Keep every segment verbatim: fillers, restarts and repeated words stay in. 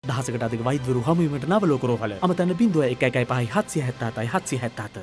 දහසකට අධික වෛද්‍යවරු හමුවීමට නව ලෝක රෝහල අමතන්න බිංදුව එක එකයි පහයි හත්සිය හැත්තෑතයි හත්සිය හැත්තෑත.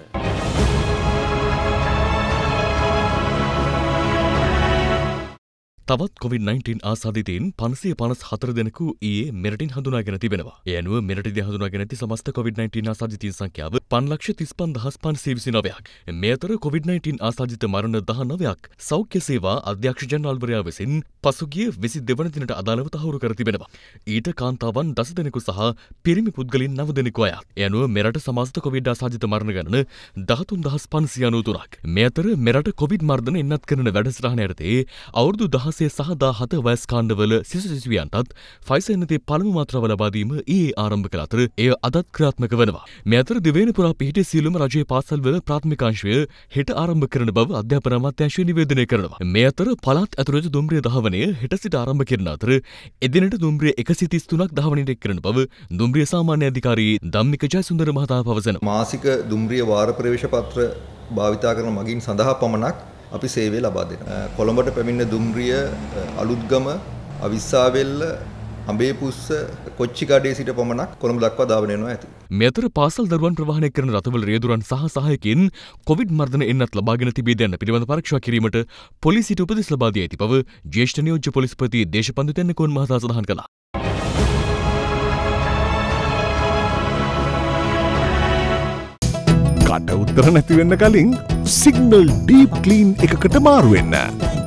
තවත් කොවිඩ් නයින්ටීන් ආසාදිතයින් පන්සිය පනස් හතර දෙනෙකු ඊයේ මෙරටින් හඳුනාගෙන තිබෙනවා. ඒ අනුව මෙරටදී හඳුනාගෙන ඇති සමස්ත කොවිඩ් නයින්ටීන් ආසාදිතයින් සංඛ්‍යාව පන්ලක්ෂ තිස් පන්දහස් පන්සිය විසි නවයක්. මේ අතර කොවිඩ් නයින්ටීන් ආසාදිත මරණ දහනවයක් සෞඛ්‍ය සේවා අධ්‍යක්ෂ ජනරාල්වරයා විසින් පසුගිය විසි දෙවන දිනට අදාළව තහවුරු කර තිබෙනවා. ඊට කාන්තාවන් දස දෙනෙකු සහ පිරිමි පුද්ගලයන් නව දෙනෙකු අයත්. ඒ අනුව මෙරට සමස්ත කොවිඩ් ආසාදිත මරණ ගණන දහතුන් දහස් පන්සිය අනූතුනක්. මේ අතර මෙරට කොවිඩ් මර්ධන එන්නත් කරන වැඩසටහන යටතේ අවුරුදු දහසේ සහ දාහත වයස් කාණ්ඩවල සිසු සිසුවියන්ටත් ෆයිසර් නැති පළමු මාත්‍රාව ලබා දීම ඊයේ ආරම්භ කළ අතර එය අදත් ක්‍රියාත්මක වෙනවා. මේ අතර දිවයින පුරා පිහිටි සියලුම රජයේ පාසල්වල ප්‍රාථමික අංශය හෙට ආරම්භ කරන බව අධ්‍යාපන අමාත්‍යාංශය නිවේදනය කරනවා. මේ අතර පළාත් ඇතුළත දුම්රිය දහවනය හෙට සිට ආරම්භ කරන අතර එදිනට දුම්රිය එකසිය තිස් තුනක් දහවනයට එක් කරන බව දුම්රිය සාමාන්‍ය අධිකාරී ධම්මික ජයසුන්දර මහතා පවසනවා. මාසික දුම්රිය වාර ප්‍රවේශ පත්‍ර භාවිතා කරන මගින් සඳහා පමණක් අපි සේවය ලබා දෙනවා. කොළඹට පැමිණෙන දුම්රිය අලුත්ගම අවිස්සාවෙල්ල අඹේපුස්ස කොච්චිකඩේ සිට පමණක් කොළඹ දක්වා ධාවනය වෙනවා ඇති. මේ අතර පාසල් දරුවන් ප්‍රවාහනය කරන රථවල රියදුරන් සහ සහායකින් කොවිඩ් මර්ධන එන්නත් ලබාගෙන තිබී යන පිළිබඳ පරීක්ෂා කිරීමට පොලිසියට උපදෙස් ලබා දී ඇති බව ජ්‍යෙෂ්ඨ නියෝජ්‍ය පොලිස්පති දේශපන්දු තෙන්නකෝන් මහතා සඳහන් කළා. කට උත්තර නැති වෙන්න කලින් සිග්නල් ඩීප් ක්ලීන් එකකට මාරු වෙන්න.